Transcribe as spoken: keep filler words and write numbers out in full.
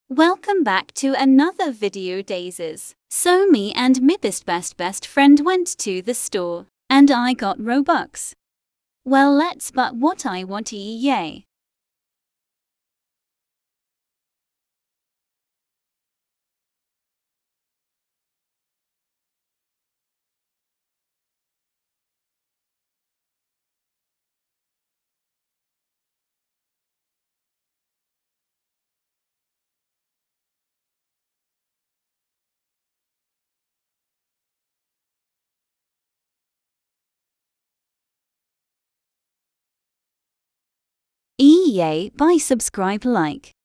Welcome back to another video daisies. So me and my best best best friend went to the store, and I got Robux. Well, let's but what I want yay. Yay, buy subscribe like.